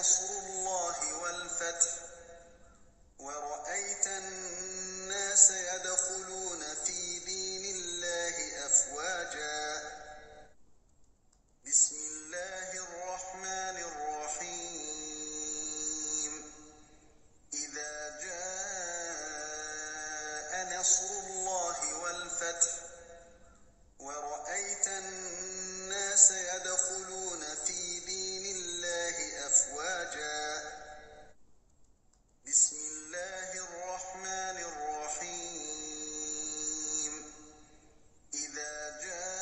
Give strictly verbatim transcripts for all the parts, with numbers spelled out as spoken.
نصر الله والفتح ورأيت الناس يدخلون في دين الله أفواجا بسم الله الرحمن الرحيم إذا جاء نصر الله والفتح ورأيت الناس يدخلون في دين الله أفواجا بسم الله الرحمن الرحيم إذا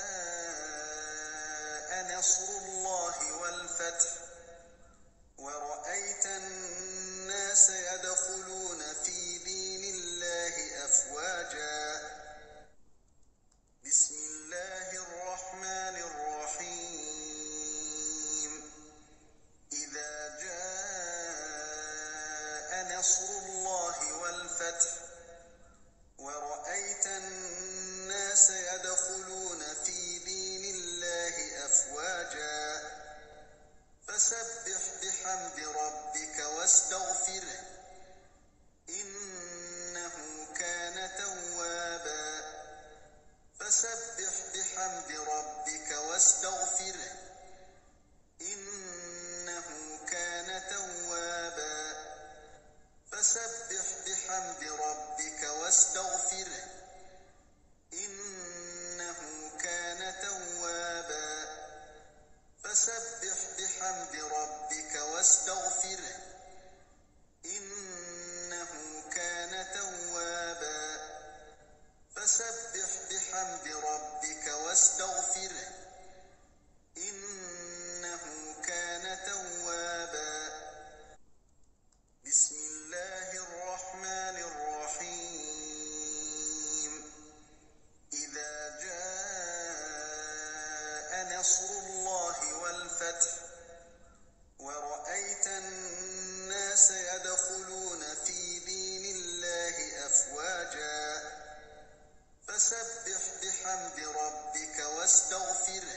جاء نصر الله والفتح ورأيت الناس يدخلون في دين الله أفواجا بسم الله الرحمن الرحيم إذا جاء نصر الله والفتح ورأيت الناس يدخلون في دين الله أفواجا فسبح بحمد ربك واستغفره إنه كان توابا فسبح بحمد ربك واستغفره إنه كان توابا فسبح بحمد ربك واستغفره إنه كان توابا فسبح بحمد ربك واستغفره إنه كان توابا فسبح بحمد ربك واستغفره إنه كان توابا بسم الله الرحمن الرحيم إذا جاء نصر الله والفتح ورأيت الناس يدخلون في دين الله أفواجا فسبح بحمد ربك واستغفره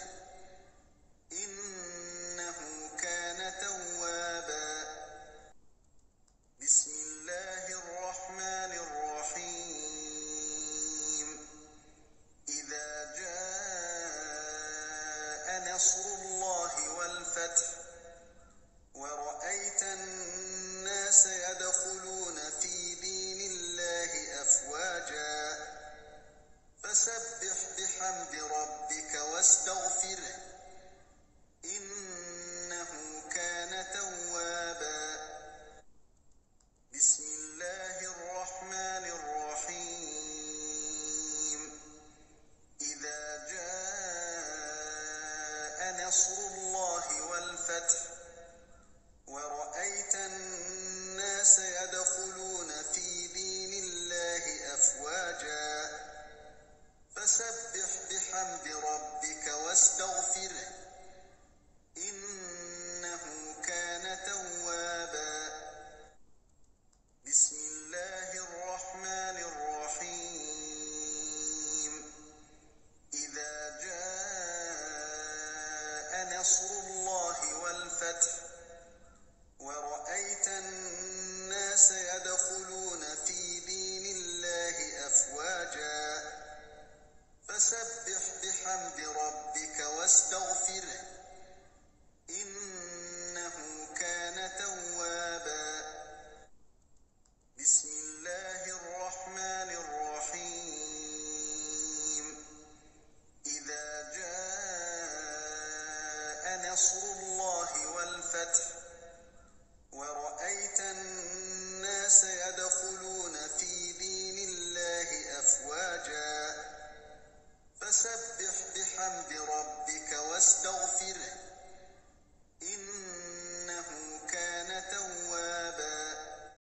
إنه كان توابا بسم الله الرحمن الرحيم إذا جاء نصر الله والفتح ورأيت الناس يدخلون في دين الله أفواجا فسبح بحمد ربك واستغفره إنه كان توابا بسم الله الرحمن الرحيم إذا جاء نصر الله والفتح ورأيت الناس يدخلون في دين الله أفواجا فسبح بحمد ربك واستغفره إنه كان توابا بسم الله الرحمن الرحيم إذا جاء نصر الله والفتح